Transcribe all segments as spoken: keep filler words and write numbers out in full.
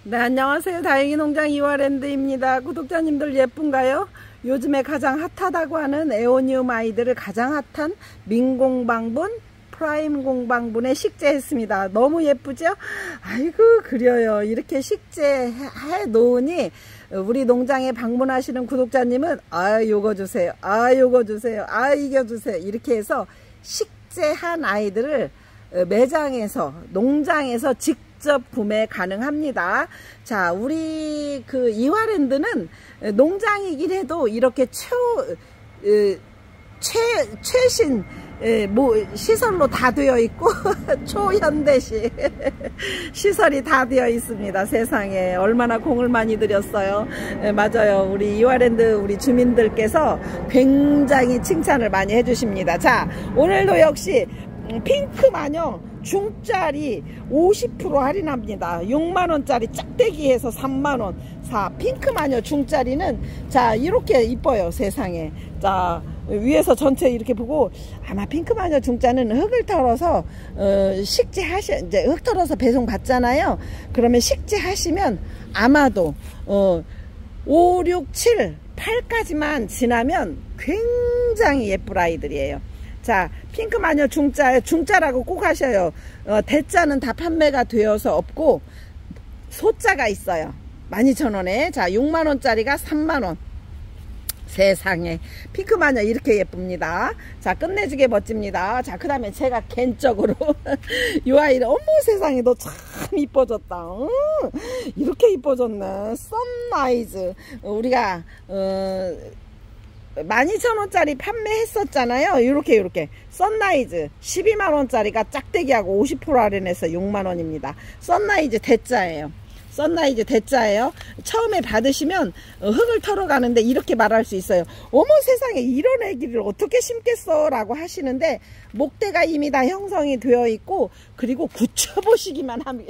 네, 안녕하세요. 다행히 농장 이화랜드입니다. 구독자님들 예쁜가요? 요즘에 가장 핫하다고 하는 에오니움 아이들을 가장 핫한 민공방분, 프라임 공방분에 식재했습니다. 너무 예쁘죠? 아이고 그려요. 이렇게 식재해 놓으니 우리 농장에 방문하시는 구독자님은 아 요거 주세요, 아 요거 주세요, 아 이거 주세요, 이렇게 해서 식재한 아이들을 매장에서, 농장에서 직접 구매 가능합니다. 자, 우리 그 이화랜드는 농장이긴 해도 이렇게 초, 최, 최신 뭐 시설로 다 되어 있고 초현대식 시설이 다 되어 있습니다. 세상에 얼마나 공을 많이 들였어요. 예, 맞아요. 우리 이화랜드 우리 주민들께서 굉장히 칭찬을 많이 해주십니다. 자, 오늘도 역시 핑크 마녀 중짜리 오십 퍼센트 할인합니다. 육만 원짜리 짝대기에서 삼만 원. 자, 핑크 마녀 중짜리는 자 이렇게 이뻐요. 세상에. 자, 위에서 전체 이렇게 보고 아마 핑크 마녀 중짜는 흙을 털어서 어, 식재하시 이제 흙 털어서 배송 받잖아요. 그러면 식재하시면 아마도 어, 오, 육, 칠, 팔까지만 지나면 굉장히 예쁠 아이들이에요. 자, 핑크 마녀 중짜, 중짜라고 꼭 하셔요. 어, 대짜는 다 판매가 되어서 없고 소짜가 있어요. 만 이천 원에. 자, 육만 원짜리가 삼만 원. 세상에 핑크 마녀 이렇게 예쁩니다. 자, 끝내주게 멋집니다. 자, 그 다음에 제가 개인적으로 이 아이를 어머 세상에 너 참 이뻐졌다. 응, 이렇게 이뻐졌네. 선라이즈 우리가 어, 만 이천 원짜리 판매했었잖아요. 이렇게 이렇게 선라이즈 십이만 원짜리가 짝대기하고 오십 퍼센트 할인해서 육만 원입니다. 선라이즈 대짜예요. 선라이즈 대짜예요. 처음에 받으시면 흙을 털어 가는데 이렇게 말할 수 있어요. 어머 세상에 이런 애기를 어떻게 심겠어 라고 하시는데 목대가 이미 다 형성이 되어 있고 그리고 굳혀보시기만 하면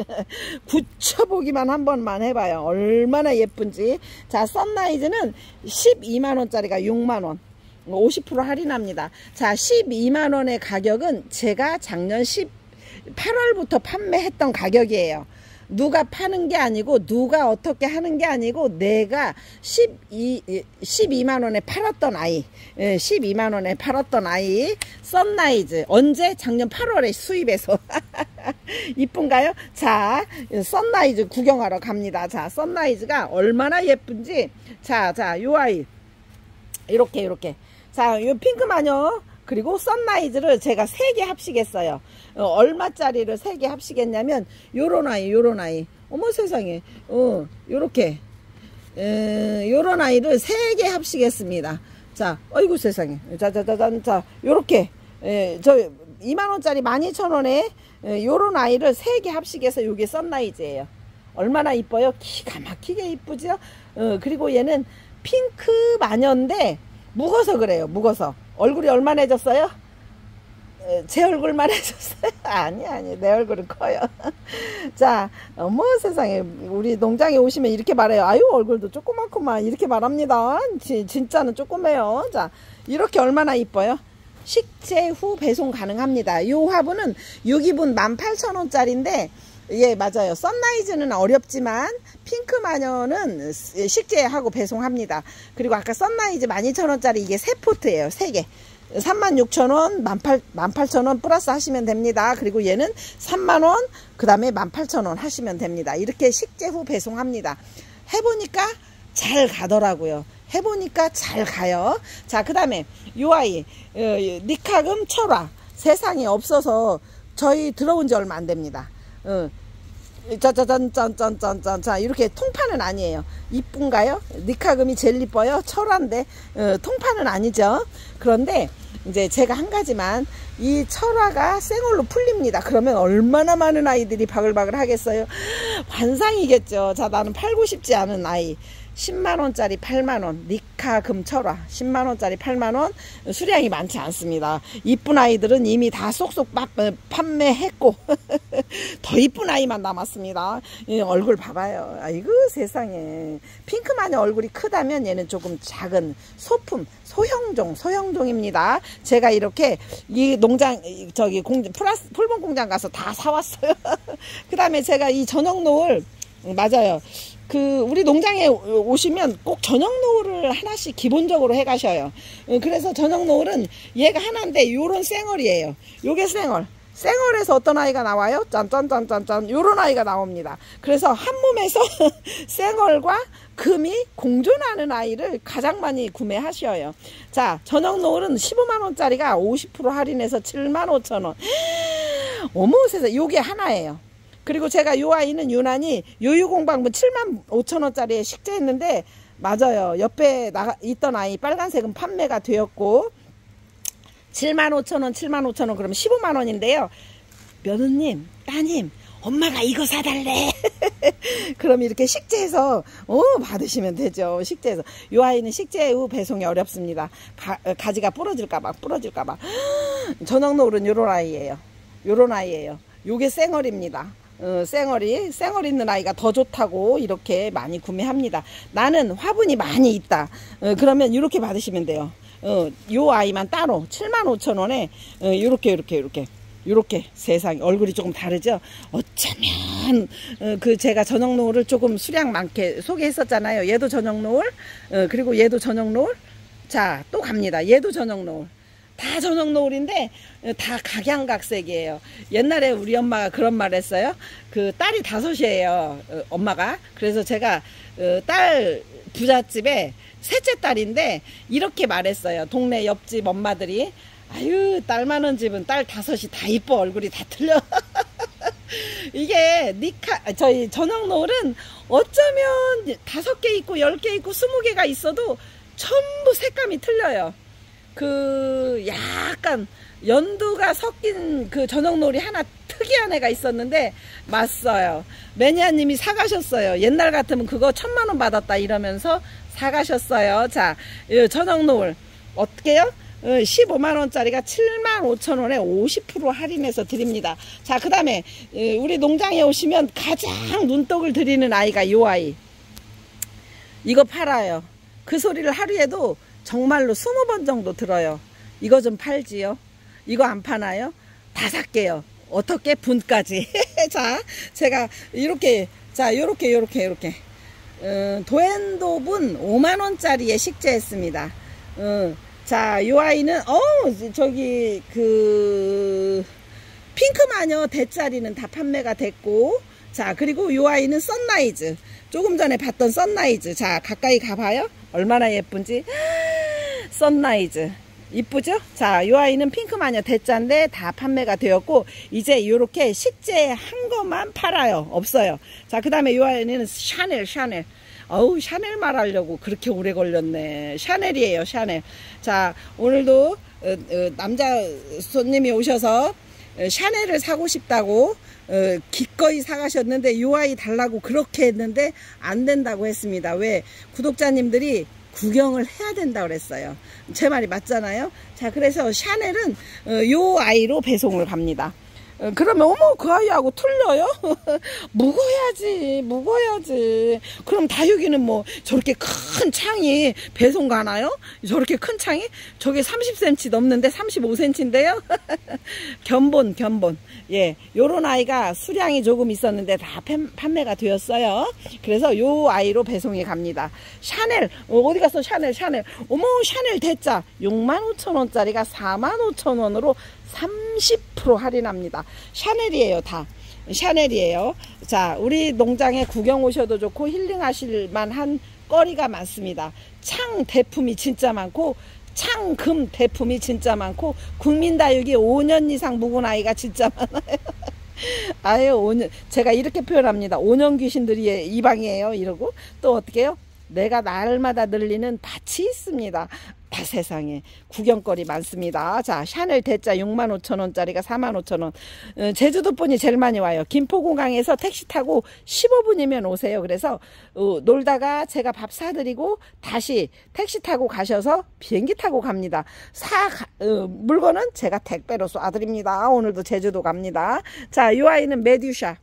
굳혀보기만 한 번만 해봐요. 얼마나 예쁜지. 자, 선라이즈는 십이만 원짜리가 육만 원. 오십 퍼센트 할인합니다. 자, 십이만 원의 가격은 제가 작년 십팔 월부터 판매했던 가격이에요. 누가 파는 게 아니고 누가 어떻게 하는 게 아니고 내가 십이, 십이만 원에 팔았던 아이, 십이만 원에 팔았던 아이 선라이즈 언제? 작년 팔 월에 수입해서 이쁜가요? 자, 선라이즈 구경하러 갑니다. 자, 선라이즈가 얼마나 예쁜지. 자, 자, 요 아이 이렇게 이렇게. 자, 요 핑크 마녀 그리고 선라이즈를 제가 세 개 합식했어요. 어, 얼마짜리를 세 개 합식했냐면 요런 아이 요런 아이 어머 세상에 어 요렇게 에, 요런 아이를 세 개 합식했습니다. 자, 어이구 세상에. 자자자잔 자 요렇게 에, 저 이만 원짜리 만 이천 원에 에, 요런 아이를 세 개 합식해서 요게 선라이즈예요. 얼마나 이뻐요? 기가 막히게 이쁘죠? 어, 그리고 얘는 핑크 마녀인데 묵어서 그래요. 묵어서. 얼굴이 얼마나 해졌어요? 제 얼굴만 해졌어요? 아니 아니 내 얼굴은 커요. 자, 어머 세상에 우리 농장에 오시면 이렇게 말해요. 아유 얼굴도 조그맣구만 이렇게 말합니다. 지, 진짜는 조그매요. 자, 이렇게 얼마나 이뻐요? 식재 후 배송 가능합니다. 요 화분은 육 인분 만 팔천 원짜리인데 예, 맞아요. 선라이즈는 어렵지만 핑크 마녀는 식재하고 배송합니다. 그리고 아까 선라이즈 만 이천 원짜리 이게 세 포트예요. 세 개. 삼만 육천 원, 만 팔천 원 플러스 하시면 됩니다. 그리고 얘는 삼만 원, 그 다음에 만 팔천 원 하시면 됩니다. 이렇게 식재 후 배송합니다. 해보니까 잘 가더라고요. 해보니까 잘 가요. 자, 그 다음에 요 아이 어, 니카금 철화 세상에 없어서 저희 들어온 지 얼마 안 됩니다. 어, 짜자잔짠짠짠짠. 자, 이렇게 통파는 아니에요. 이쁜가요? 니카금이 제일 이뻐요. 철화인데 어, 통파는 아니죠. 그런데 이제 제가 한 가지만 이 철화가 생얼로 풀립니다. 그러면 얼마나 많은 아이들이 바글바글 하겠어요. 환상이겠죠. 자, 나는 팔고 싶지 않은 아이 십만 원짜리 팔만 원 니카 금철화 십만 원짜리 팔만 원 수량이 많지 않습니다. 이쁜 아이들은 이미 다 쏙쏙 판매했고 더 이쁜 아이만 남았습니다. 얼굴 봐봐요. 아이고 세상에. 핑크마녀 얼굴이 크다면 얘는 조금 작은 소품 소형종 소형종입니다. 제가 이렇게 이 농장 저기 공 플라스 풀본 공장 가서 다 사왔어요. 그 다음에 제가 이 전용 노을 맞아요. 그 우리 농장에 오시면 꼭 저녁 노을을 하나씩 기본적으로 해 가셔요. 그래서 저녁 노을은 얘가 하나인데 요런 쌩얼이에요. 요게 쌩얼. 쌩얼에서 어떤 아이가 나와요? 짠짠짠짠짠 요런 아이가 나옵니다. 그래서 한 몸에서 쌩얼과 금이 공존하는 아이를 가장 많이 구매하셔요. 자, 저녁 노을은 십오만 원짜리가 오십 퍼센트 할인해서 칠만 오천 원. 어머 세상에, 요게 하나예요. 그리고 제가 요 아이는 유난히 요유공방분 칠만 오천 원짜리에 식재했는데, 맞아요. 옆에 나가 있던 아이 빨간색은 판매가 되었고, 칠만 오천 원, 칠만 오천 원, 그러면 십오만 원인데요. 며느님, 따님, 엄마가 이거 사달래. 그럼 이렇게 식재해서 어, 받으시면 되죠. 식재해서. 요 아이는 식재 후 배송이 어렵습니다. 가, 가지가 부러질까봐, 부러질까봐. 저녁 노을은 요런 아이예요. 요런 아이예요. 요게 쌩얼입니다. 어, 쌩얼이, 쌩얼 있는 아이가 더 좋다고 이렇게 많이 구매합니다. 나는 화분이 많이 있다. 어, 그러면 이렇게 받으시면 돼요. 어, 요 아이만 따로 칠만 오천 원에 어, 요렇게 요렇게 요렇게 요렇게. 세상에, 얼굴이 조금 다르죠. 어쩌면 어, 그 제가 저녁 노을을 조금 수량 많게 소개했었잖아요. 얘도 저녁 노을, 어, 그리고 얘도 저녁 노을. 자, 또 갑니다. 얘도 저녁 노을. 다 저녁 노을인데 다 각양각색이에요. 옛날에 우리 엄마가 그런 말 했어요. 그 딸이 다섯이에요, 엄마가. 그래서 제가 딸 부잣집에 셋째 딸인데 이렇게 말했어요. 동네 옆집 엄마들이, 아유, 딸 많은 집은 딸 다섯이 다 이뻐, 얼굴이 다 틀려. 이게 니카 저희 저녁 노을은 어쩌면 다섯 개 있고 열 개 있고 스무 개가 있어도 전부 색감이 틀려요. 그 약간 연두가 섞인 그 저녁 노을이 하나 특이한 애가 있었는데 맞어요. 매니아님이 사가셨어요. 옛날 같으면 그거 천만 원 받았다 이러면서 사가셨어요. 자, 저녁 노을 어떻게요? 십오만 원짜리가 칠만 오천 원에 오십 퍼센트 할인해서 드립니다. 자, 그 다음에 우리 농장에 오시면 가장 눈독을 들이는 아이가 이 아이. 이거 팔아요. 그 소리를 하루에도 정말로 스무 번 정도 들어요. 이거 좀 팔지요? 이거 안 파나요? 다 살게요. 어떻게? 분까지. 자, 제가 이렇게, 자, 요렇게, 요렇게, 요렇게. 어, 도엔도분 오만 원짜리에 식재했습니다. 어, 자, 요 아이는, 어, 저기, 그, 핑크마녀 대짜리는 다 판매가 됐고, 자, 그리고 요 아이는 선라이즈. 조금 전에 봤던 선라이즈. 자, 가까이 가봐요. 얼마나 예쁜지. 선라이즈. 이쁘죠? 자, 요 아이는 핑크마녀 대짜인데 다 판매가 되었고, 이제 요렇게 식재한 것만 팔아요. 없어요. 자, 그 다음에 요 아이는 샤넬, 샤넬. 어우, 샤넬 말하려고 그렇게 오래 걸렸네. 샤넬이에요, 샤넬. 자, 오늘도 어, 어, 남자 손님이 오셔서 어, 샤넬을 사고 싶다고 어, 기꺼이 사가셨는데 요 아이 달라고 그렇게 했는데 안 된다고 했습니다. 왜? 구독자님들이 구경을 해야 된다고 그랬어요. 제 말이 맞잖아요. 자, 그래서 샤넬은 어, 요 아이로 배송을 갑니다. 어, 그러면 어머, 그 아이하고 틀려요? 묵어야지, 묵어야지. 그럼 다육이는 뭐 저렇게 큰 창이 배송 가나요? 저렇게 큰 창이? 저게 삼십 센티미터 넘는데 삼십오 센티미터인데요? 견본, 견본. 예, 요런 아이가 수량이 조금 있었는데 다 판매가 되었어요. 그래서 요 아이로 배송이 갑니다. 샤넬, 어, 어디 갔어? 샤넬, 샤넬. 어머, 샤넬 대짜 육만 오천 원짜리가 사만 오천 원으로 삼십 퍼센트 할인합니다. 샤넬이에요, 다. 샤넬이에요. 자, 우리 농장에 구경 오셔도 좋고 힐링하실 만한 거리가 많습니다. 창 대품이 진짜 많고, 창금 대품이 진짜 많고, 국민다육이 오 년 이상 묵은 아이가 진짜 많아요. 아유, 오 년, 제가 이렇게 표현합니다. 오 년 귀신들이 이 방이에요. 이러고. 또 어떻게 해요? 내가 날마다 늘리는 밭이 있습니다. 다 세상에 구경거리 많습니다. 자, 샤넬 대짜 육만 오천 원짜리가 사만 오천 원. 어, 제주도 분이 제일 많이 와요. 김포공항에서 택시 타고 십오 분이면 오세요. 그래서 어, 놀다가 제가 밥 사드리고 다시 택시 타고 가셔서 비행기 타고 갑니다. 사 어, 물건은 제가 택배로 쏴드립니다. 오늘도 제주도 갑니다. 자, 이 아이는 메듀샤.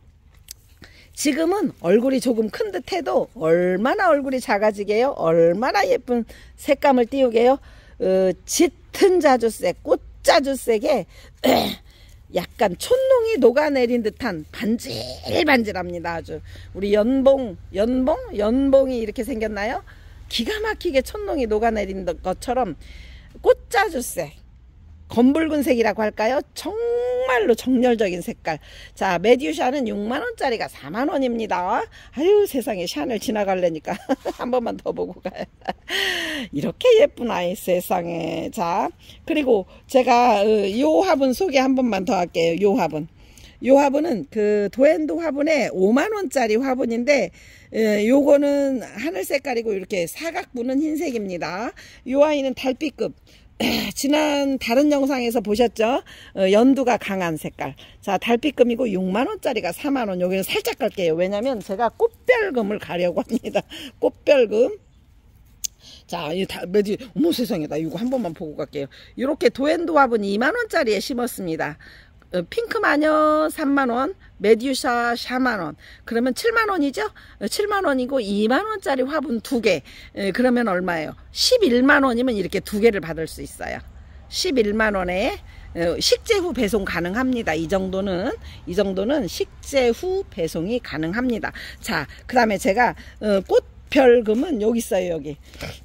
지금은 얼굴이 조금 큰 듯해도 얼마나 얼굴이 작아지게요. 얼마나 예쁜 색감을 띄우게요. 어, 짙은 자주색, 꽃자주색에 약간 촛농이 녹아내린 듯한 반질반질합니다. 아주 우리 연봉 연봉 연봉이 이렇게 생겼나요? 기가 막히게 촛농이 녹아내린 것처럼 꽃자주색 검붉은색이라고 할까요? 정말로 정열적인 색깔. 자, 메듀샤는 육만 원짜리가 사만 원입니다. 아유, 세상에 샤넬 지나갈래니까 한 번만 더 보고 가요. 이렇게 예쁜 아이 세상에. 자, 그리고 제가 요 화분 소개 한 번만 더 할게요. 요 화분. 요 화분은 그 도엔도 화분에 오만 원짜리 화분인데 요거는 하늘 색깔이고 이렇게 사각 부는 흰색입니다. 요 아이는 달빛급. 지난 다른 영상에서 보셨죠? 어, 연두가 강한 색깔. 자, 달빛금이고 육만 원짜리가 사만 원. 여기는 살짝 갈게요. 왜냐면 제가 꽃별금을 가려고 합니다. 꽃별금. 자, 이 다, 매지, 어머 세상에, 나 이거 한 번만 보고 갈게요. 이렇게 도엔도 화분 이만 원짜리에 심었습니다. 어, 핑크마녀 삼만 원, 메듀샤 사만 원. 그러면 칠만 원이죠? 어, 칠만 원이고 이만 원짜리 화분 두 개. 에, 그러면 얼마예요? 십일만 원이면 이렇게 두 개를 받을 수 있어요. 십일만 원에 어, 식재 후 배송 가능합니다. 이 정도는 이 정도는 식재 후 배송이 가능합니다. 자, 그 다음에 제가 어, 꽃별금은 여기 있어요. 여기.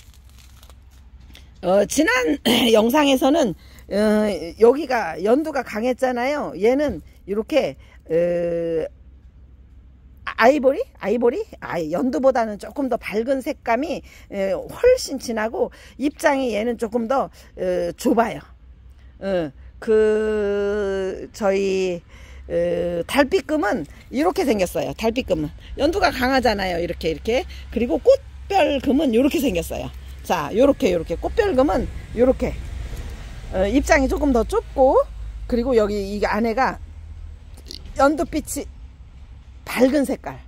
어, 지난 영상에서는 어, 여기가 연두가 강했잖아요. 얘는 이렇게 어, 아이보리? 아이보리? 아, 연두보다는 조금 더 밝은 색감이 어, 훨씬 진하고 입장이 얘는 조금 더 어, 좁아요. 어, 그 저희 어, 달빛금은 이렇게 생겼어요. 달빛금은 연두가 강하잖아요. 이렇게 이렇게. 그리고 꽃별금은 이렇게 생겼어요. 자, 요렇게 요렇게 꽃별금은 요렇게 어, 입장이 조금 더 좁고, 그리고 여기 이 안에가 연두빛이 밝은 색깔.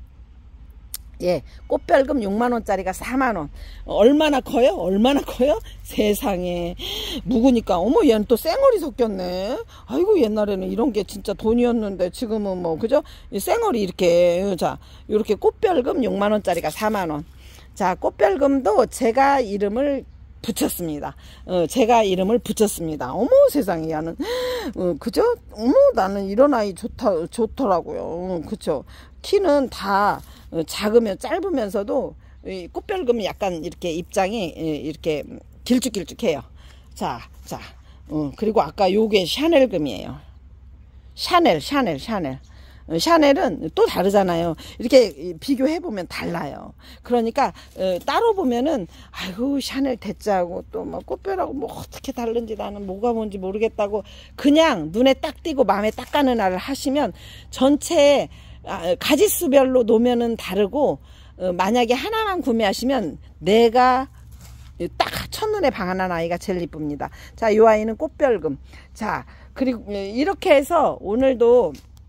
예, 꽃별금 육만 원짜리가 사만 원. 어, 얼마나 커요? 얼마나 커요? 세상에. 묵으니까 어머 얘는 또 쌩얼이 섞였네. 아이고 옛날에는 이런 게 진짜 돈이었는데 지금은 뭐 그죠? 이 쌩얼이 이렇게. 자, 요렇게 꽃별금 육만 원짜리가 사만 원. 자, 꽃별금도 제가 이름을 붙였습니다. 어, 제가 이름을 붙였습니다. 어머 세상에 야는 어, 그죠? 어머 나는 이런 아이 좋다 좋더라고요. 어, 그쵸? 키는 다 어, 작으면 짧으면서도 이 꽃별금이 약간 이렇게 입장이 이렇게 길쭉길쭉해요. 자, 자, 어, 그리고 아까 요게 샤넬금이에요. 샤넬, 샤넬, 샤넬. 샤넬은 또 다르잖아요. 이렇게 비교해보면 달라요. 그러니까 어, 따로 보면은 아이고 샤넬 대짜하고 또 뭐 꽃별하고 뭐 어떻게 다른지 나는 뭐가 뭔지 모르겠다고 그냥 눈에 딱 띄고 마음에 딱 가는 알을 하시면 전체 아, 가지수별로 놓으면은 다르고 어, 만약에 하나만 구매하시면 내가 딱 첫눈에 반한 아이가 제일 이쁩니다. 자, 이 아이는 꽃별금. 자, 그리고 이렇게 해서 오늘도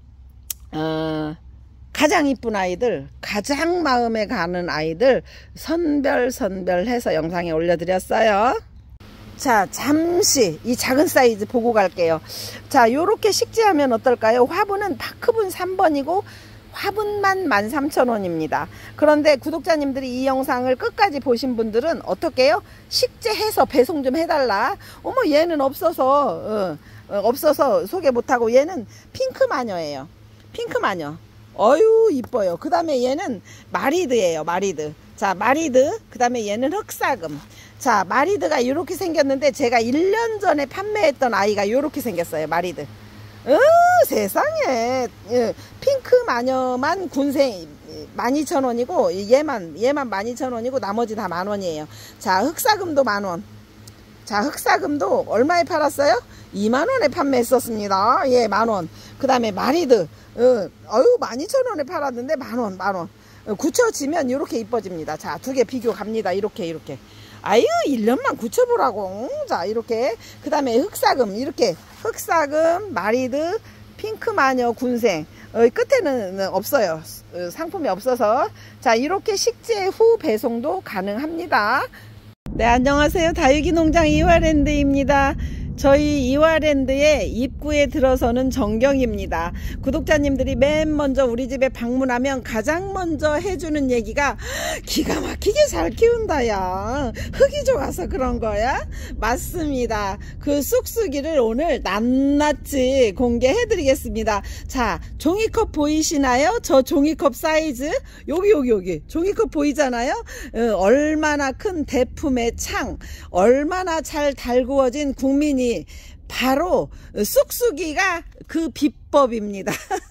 어, 가장 이쁜 아이들, 가장 마음에 가는 아이들 선별 선별해서 영상에 올려드렸어요. 자, 잠시 이 작은 사이즈 보고 갈게요. 자, 요렇게 식재하면 어떨까요? 화분은 파크분 삼 번이고 화분만 만 삼천 원입니다. 그런데 구독자님들이 이 영상을 끝까지 보신 분들은 어떻게 해요? 식재해서 배송 좀 해달라. 어머 얘는 없어서 어, 어, 없어서 소개 못하고 얘는 핑크 마녀예요. 핑크 마녀. 어유 이뻐요. 그 다음에 얘는 마리드예요. 마리드. 자, 마리드. 그 다음에 얘는 흑사금. 자, 마리드가 이렇게 생겼는데 제가 일 년 전에 판매했던 아이가 이렇게 생겼어요. 마리드. 으 세상에. 예, 핑크 마녀만 군생 만 이천 원이고 얘만 얘만 만 이천 원이고 나머지 다 만 원이에요. 자, 흑사금도 만 원. 자, 흑사금도 얼마에 팔았어요? 이만 원에 판매했었습니다. 예, 만 원. 그 다음에 마리드. 어, 어유 만 이천 원에 팔았는데 만 원, 만 원. 어, 굳혀지면 이렇게 이뻐집니다. 자, 두 개 비교 갑니다. 이렇게, 이렇게. 아유, 일 년만 굳혀보라고. 자, 이렇게. 그 다음에 흑사금. 이렇게. 흑사금, 마리드, 핑크마녀, 군생. 어, 끝에는 없어요. 어, 상품이 없어서. 자, 이렇게 식재 후 배송도 가능합니다. 네, 안녕하세요. 다육이 농장 이화랜드입니다. 저희 이화랜드의 입구에 들어서는 전경입니다. 구독자님들이 맨 먼저 우리 집에 방문하면 가장 먼저 해주는 얘기가 기가 막히게 잘 키운다 야, 흙이 좋아서 그런 거야? 맞습니다. 그 쑥쑥이를 오늘 낱낱이 공개해 드리겠습니다. 자, 종이컵 보이시나요? 저 종이컵 사이즈 여기 여기 여기 종이컵 보이잖아요. 어, 얼마나 큰 대품의 창, 얼마나 잘 달구어진 국민이 바로 쑥쑥이가 그 비법입니다.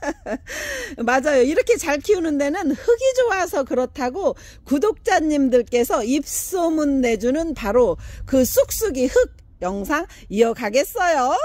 맞아요. 이렇게 잘 키우는 데는 흙이 좋아서 그렇다고 구독자님들께서 입소문 내주는 바로 그 쑥쑥이 흙 영상 이어가겠어요.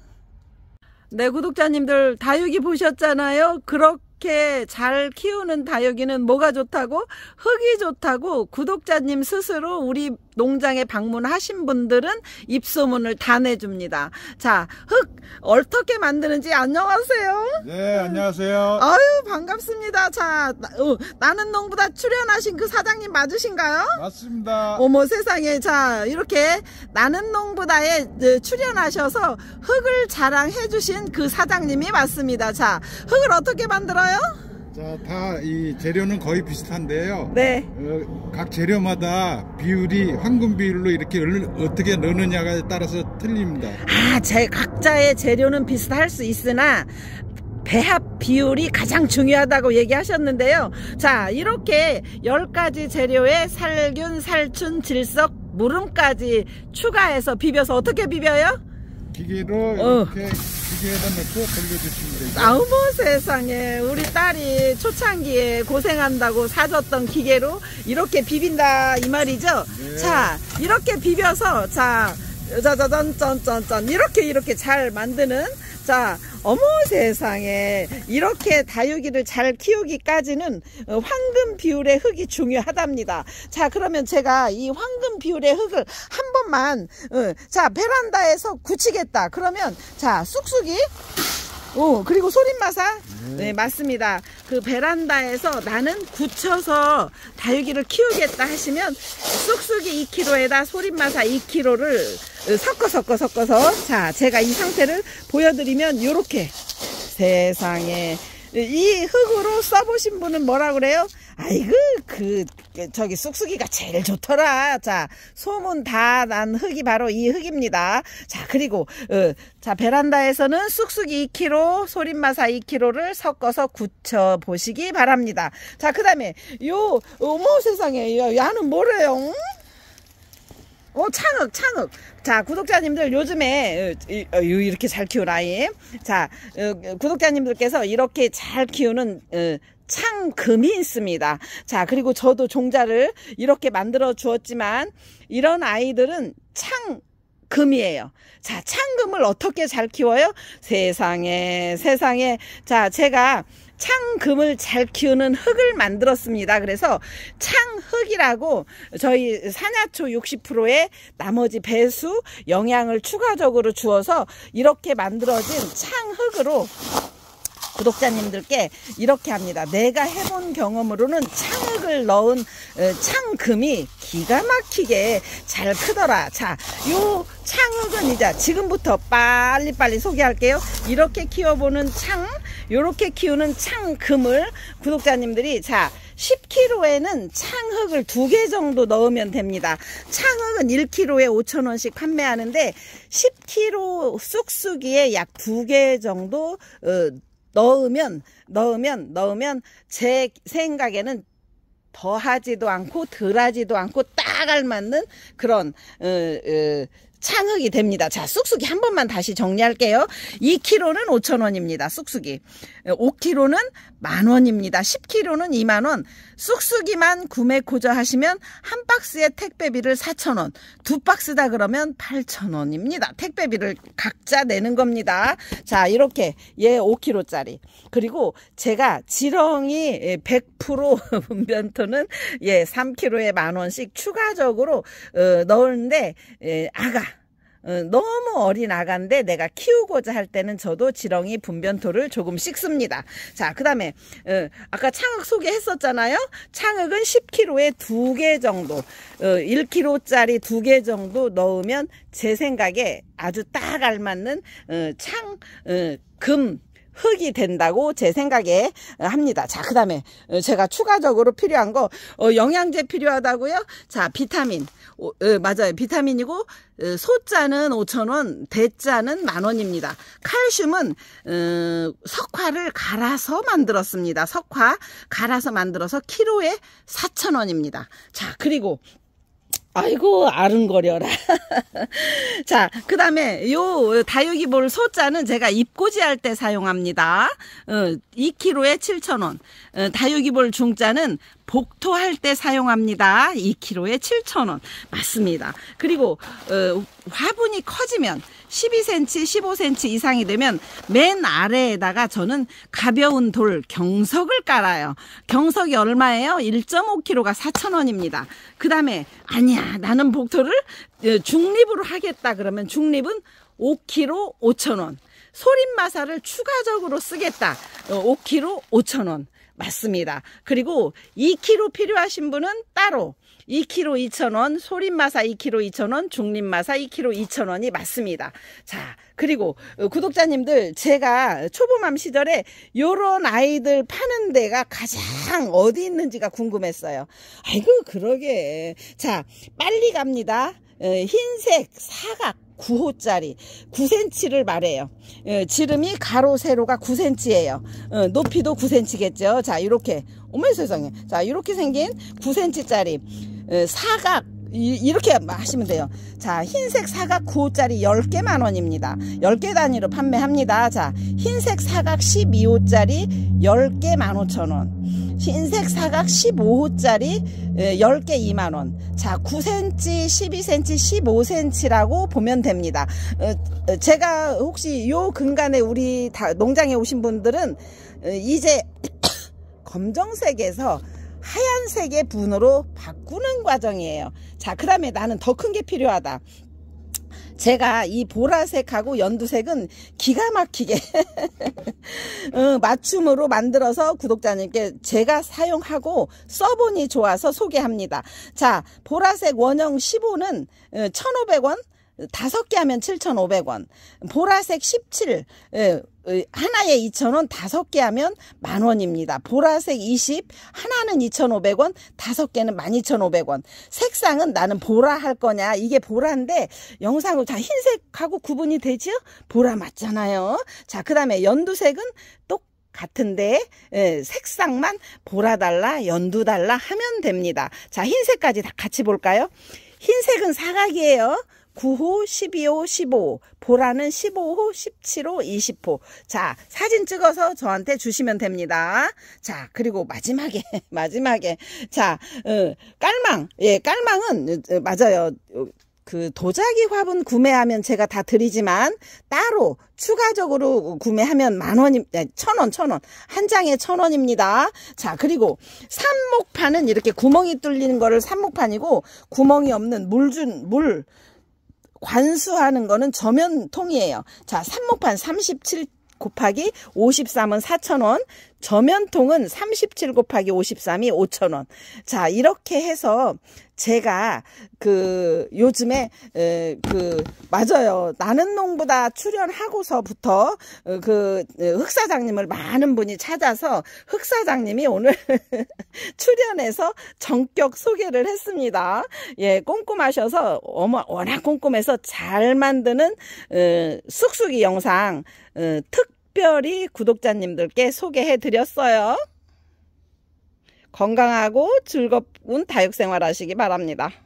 네, 구독자님들 다육이 보셨잖아요. 그렇게 잘 키우는 다육이는 뭐가 좋다고? 흙이 좋다고 구독자님 스스로 우리 농장에 방문하신 분들은 입소문을 다 내줍니다. 자, 흙 어떻게 만드는지 안녕하세요. 네, 안녕하세요. 아유, 반갑습니다. 자, 어, 나는 농부다 출연하신 그 사장님 맞으신가요? 맞습니다. 어머 세상에. 자, 이렇게 나는 농부다에 출연하셔서 흙을 자랑해 주신 그 사장님이 맞습니다. 자, 흙을 어떻게 만들어요? 자, 다 이 재료는 거의 비슷한데요. 네. 어, 각 재료마다 비율이 황금 비율로 이렇게 어떻게 넣느냐에 따라서 틀립니다. 아, 제 각자의 재료는 비슷할 수 있으나 배합 비율이 가장 중요하다고 얘기하셨는데요. 자, 이렇게 열 가지 재료에 살균, 살춘, 질석, 무름까지 추가해서 비벼서 어떻게 비벼요? 기계로 어. 이렇게 기계에다 넣고 돌려주시면 되죠. 아우머 세상에, 우리 딸이 초창기에 고생한다고 사줬던 기계로 이렇게 비빈다 이 말이죠. 네. 자, 이렇게 비벼서 자 짜자잔 짠짠짠 이렇게 이렇게 잘 만드는, 자, 어머 세상에, 이렇게 다육이를 잘 키우기까지는 황금 비율의 흙이 중요하답니다. 자, 그러면 제가 이 황금 비율의 흙을 한 번만 어, 자, 베란다에서 굳히겠다. 그러면 자, 쑥쑥이 오, 그리고 소림마사. 네. 네, 맞습니다. 그 베란다에서 나는 굳혀서 다육이를 키우겠다 하시면 쑥쑥이 이 킬로그램에다 소림마사 이 킬로그램을 섞어 섞어 섞어서, 자, 제가 이 상태를 보여드리면 요렇게, 세상에, 이 흙으로 써보신 분은 뭐라 그래요? 아이고, 그 저기 쑥쑥이가 제일 좋더라. 자, 소문 다 난 흙이 바로 이 흙입니다. 자, 그리고 어, 자, 베란다에서는 쑥쑥이 이 킬로그램, 소림마사 이 킬로그램를 섞어서 굳혀 보시기 바랍니다. 자, 그 다음에 요, 어머 세상에, 야, 야는 뭐래요? 어, 창흙, 창흙. 자, 구독자님들 요즘에 어, 이렇게 잘 키운 아이. 자, 어, 구독자님들께서 이렇게 잘 키우는 어, 창금이 있습니다. 자, 그리고 저도 종자를 이렇게 만들어 주었지만 이런 아이들은 창금이에요. 자, 창금을 어떻게 잘 키워요? 세상에, 세상에. 자, 제가 창금을 잘 키우는 흙을 만들었습니다. 그래서 창흙이라고 저희 산야초 육십 퍼센트의 나머지 배수 영양을 추가적으로 주어서 이렇게 만들어진 창흙으로 구독자님들께 이렇게 합니다. 내가 해본 경험으로는 창흙을 넣은 창금이 기가 막히게 잘 크더라. 자, 요 창흙은 이제 지금부터 빨리빨리 소개할게요. 이렇게 키워보는 창, 요렇게 키우는 창금을 구독자님들이, 자, 십 킬로그램에는 창흙을 두 개 정도 넣으면 됩니다. 창흙은 일 킬로그램에 오천 원씩 판매하는데 십 킬로그램 쑥쑥이에 약 두 개 정도 어, 넣으면 넣으면 넣으면 제 생각에는 더하지도 않고 덜하지도 않고 딱 알맞는 그런 어, 어, 창흙이 됩니다. 자, 쑥쑥이 한 번만 다시 정리할게요. 이 킬로그램는 오천 원입니다. 쑥쑥이. 오 킬로그램는 만 원입니다. 십 킬로그램는 이만 원. 쑥쑥이만 구매 고자 하시면 한 박스에 택배비를 사천 원. 두 박스다 그러면 팔천 원입니다. 택배비를 각자 내는 겁니다. 자, 이렇게 얘 오 킬로그램짜리. 그리고 제가 지렁이 백 퍼센트 분변토는 예, 삼 킬로그램에 만 원씩 추가적으로 어, 넣었는데 예, 아가 어, 너무 어린 아가인데 내가 키우고자 할 때는 저도 지렁이 분변토를 조금씩 씁니다. 자, 그 다음에 어, 아까 창흑 소개했었잖아요. 창흑은 십 킬로그램에 두 개 정도, 어, 일 킬로그램짜리 두 개 정도 넣으면 제 생각에 아주 딱 알맞는 어, 창, 어, 금, 흙이 된다고 제 생각에 합니다. 자, 그 다음에 제가 추가적으로 필요한 거, 어, 영양제 필요하다고요? 자, 비타민. 어, 어, 맞아요. 비타민이고, 어, 소자는 오천 원, 대자는 만 원입니다. 칼슘은 어, 석화를 갈아서 만들었습니다. 석화 갈아서 만들어서 키로에 사천 원입니다. 자, 그리고 아이고 아른거려라. 자, 그 다음에 요 다육이볼 소자는 제가 잎꽂이 할 때 사용합니다. 어, 이 킬로그램에 칠천 원. 어, 다육이볼 중자는 복토할 때 사용합니다. 이 킬로그램에 칠천 원. 맞습니다. 그리고 어, 화분이 커지면 십이 센티미터, 십오 센티미터 이상이 되면 맨 아래에다가 저는 가벼운 돌, 경석을 깔아요. 경석이 얼마예요? 일 점 오 킬로그램가 사천 원입니다. 그 다음에 아니야, 나는 복토를 중립으로 하겠다 그러면 중립은 오 킬로그램 오천 원. 소림마사를 추가적으로 쓰겠다. 오 킬로그램 오천 원. 맞습니다. 그리고 이 킬로그램 필요하신 분은 따로 이 킬로그램 이천 원, 소림마사 이 킬로그램 이천 원, 중립마사 이 킬로그램 이천 원이 맞습니다. 자, 그리고 구독자님들, 제가 초보맘 시절에 요런 아이들 파는 데가 가장 어디 있는지가 궁금했어요. 아이고 그러게. 자, 빨리 갑니다. 흰색 사각 구 호짜리 구 센티미터를 말해요. 어, 지름이 가로 세로가 구 센티미터예요. 어, 높이도 구 센티미터겠죠. 자, 이렇게 어머 세상에. 자, 이렇게 생긴 구 센티미터짜리 어, 사각 이, 이렇게 하시면 돼요. 자, 흰색 사각 구 호짜리 열 개 만 원입니다. 열 개 단위로 판매합니다. 자, 흰색 사각 십이 호짜리 열 개 만 오천 원. 흰색 사각 십오 호짜리 열 개 이만 원. 자, 구 센티미터, 십이 센티미터, 십오 센티미터라고 보면 됩니다. 어, 제가 혹시 요 근간에 우리 다 농장에 오신 분들은 이제 검정색에서 하얀색의 분으로 바꾸는 과정이에요. 자, 그 다음에 나는 더 큰 게 필요하다. 제가 이 보라색하고 연두색은 기가 막히게 어, 맞춤으로 만들어서 구독자님께 제가 사용하고 써보니 좋아서 소개합니다. 자, 보라색 원형 십오는 천오백 원, 다섯 개 하면 칠천오백 원. 보라색 십칠 하나에 이천 원, 다섯 개 하면 만 원입니다. 보라색 이십 하나는 이천오백 원, 다섯 개는 만 이천오백 원. 색상은 나는 보라 할 거냐, 이게 보라인데 영상으로 다 흰색하고 구분이 되죠? 보라 맞잖아요. 자, 그 다음에 연두색은 똑 같은데 에, 색상만 보라 달라 연두 달라 하면 됩니다. 자, 흰색까지 다 같이 볼까요? 흰색은 사각이에요. 구 호, 십이 호, 십오 호. 보라는 십오 호, 십칠 호, 이십 호. 자, 사진 찍어서 저한테 주시면 됩니다. 자, 그리고 마지막에, 마지막에. 자, 어, 깔망. 예, 깔망은, 어, 맞아요. 그 도자기 화분 구매하면 제가 다 드리지만 따로 추가적으로 구매하면 만 원이, 천 원, 천 원. 한 장에 천 원입니다. 자, 그리고 삽목판은 이렇게 구멍이 뚫리는 거를 삽목판이고, 구멍이 없는 물 준, 물, 관수하는 거는 저면통이에요. 자, 삽목판 삼십칠 곱하기 오십삼은 사천 원, 저면통은 삼십칠 곱하기 오십삼이 오천 원. 자, 이렇게 해서 제가 그 요즘에 에, 그 맞아요. 나는 농부다 출연하고서부터 그 흑사장님을 많은 분이 찾아서 흑사장님이 오늘 출연해서 전격 소개를 했습니다. 예, 꼼꼼하셔서 어머 워낙 꼼꼼해서 잘 만드는 에, 쑥쑥이 영상 에, 특별히 구독자님들께 소개해 드렸어요. 건강하고 즐거운 다육생활 하시기 바랍니다.